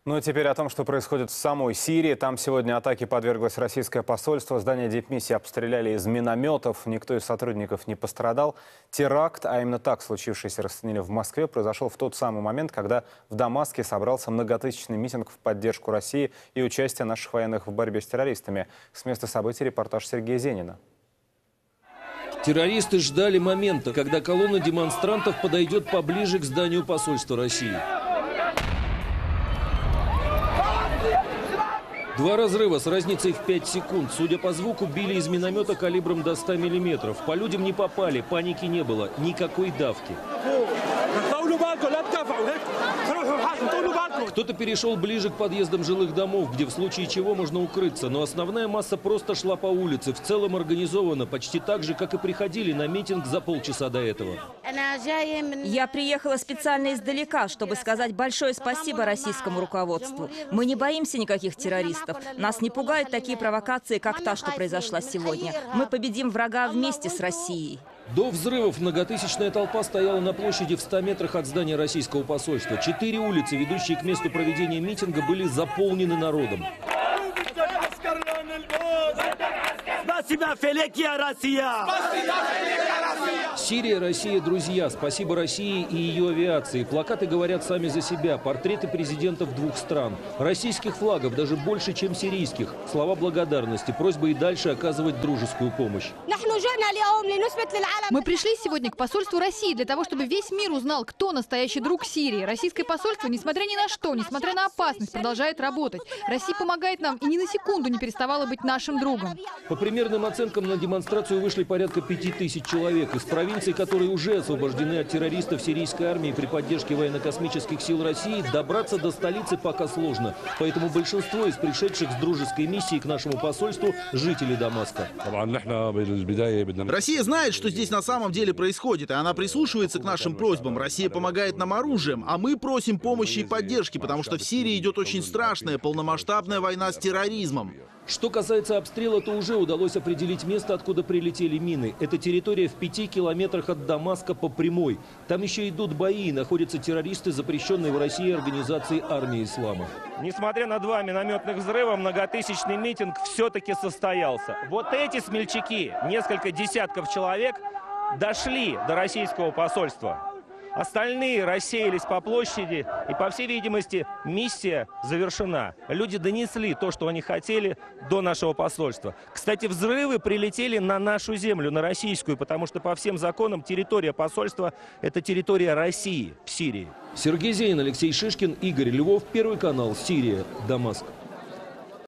Ну и теперь о том, что происходит в самой Сирии. Там сегодня атаке подверглось российское посольство. Здание дипмиссии обстреляли из минометов. Никто из сотрудников не пострадал. Теракт, а именно так случившийся, расценили в Москве, произошел в тот самый момент, когда в Дамаске собрался многотысячный митинг в поддержку России и участие наших военных в борьбе с террористами. С места событий репортаж Сергея Зенина. Террористы ждали момента, когда колонна демонстрантов подойдет поближе к зданию посольства России. Два разрыва с разницей в 5 секунд. Судя по звуку, били из миномета калибром до 100 миллиметров. По людям не попали, паники не было, никакой давки. Кто-то перешел ближе к подъездам жилых домов, где в случае чего можно укрыться. Но основная масса просто шла по улице. В целом организовано, почти так же, как и приходили на митинг за полчаса до этого. Я приехала специально издалека, чтобы сказать большое спасибо российскому руководству. Мы не боимся никаких террористов. Нас не пугают такие провокации, как та, что произошла сегодня. Мы победим врага вместе с Россией. До взрывов многотысячная толпа стояла на площади в 100 метрах от здания российского посольства. 4 улицы, ведущие к месту проведения митинга, были заполнены народом. Сирия, Россия, друзья. Спасибо России и ее авиации. Плакаты говорят сами за себя. Портреты президентов двух стран. Российских флагов даже больше, чем сирийских. Слова благодарности. Просьба и дальше оказывать дружескую помощь. Мы пришли сегодня к посольству России для того, чтобы весь мир узнал, кто настоящий друг Сирии. Российское посольство, несмотря ни на что, несмотря на опасность, продолжает работать. Россия помогает нам и ни на секунду не переставала быть нашим другом. По примерным оценкам, на демонстрацию вышли порядка 5000 человек. Из провинций, которые уже освобождены от террористов сирийской армии при поддержке военно-космических сил России, добраться до столицы пока сложно. Поэтому большинство из пришедших с дружеской миссией к нашему посольству – жители Дамаска. Россия знает, что здесь на самом деле происходит, и она прислушивается к нашим просьбам. Россия помогает нам оружием, а мы просим помощи и поддержки, потому что в Сирии идет очень страшная, полномасштабная война с терроризмом. Что касается обстрела, то уже удалось определить место, откуда прилетели мины. Это территория в 5 километрах от Дамаска по прямой. Там еще идут бои, и находятся террористы, запрещенной в России организации армии ислама. Несмотря на 2 минометных взрыва, многотысячный митинг все-таки состоялся. Вот эти смельчаки, несколько десятков человек, дошли до российского посольства. Остальные рассеялись по площади, и, по всей видимости, миссия завершена. Люди донесли то, что они хотели, до нашего посольства. Кстати, взрывы прилетели на нашу землю, на российскую, потому что по всем законам территория посольства – это территория России в Сирии. Сергей Зенин, Алексей Шишкин, Игорь Львов, Первый канал, Сирия, Дамаск.